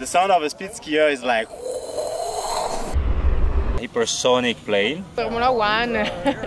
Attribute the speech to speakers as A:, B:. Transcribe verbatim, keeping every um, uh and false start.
A: The sound of a speed skier is like
B: hypersonic plane.
C: Formula One.